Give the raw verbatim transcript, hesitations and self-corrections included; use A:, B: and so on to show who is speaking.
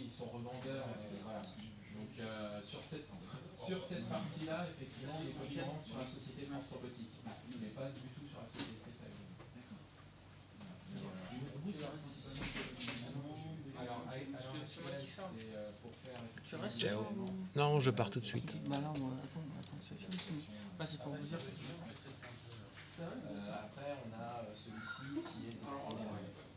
A: ils sont revendeurs. Euh, voilà. Donc euh, sur cette, sur cette partie-là, effectivement, on est concurrent sur la société France Robotique, mais pas du tout sur la société Sagan. Alors, alors c'est pour faire...
B: Tu restes
C: Ciao. Non, je pars tout de suite.
B: Bah là, on... attends, attends, c'est fini. Là, c'est pour vous dire que...
A: Euh, après, on a celui-ci qui est...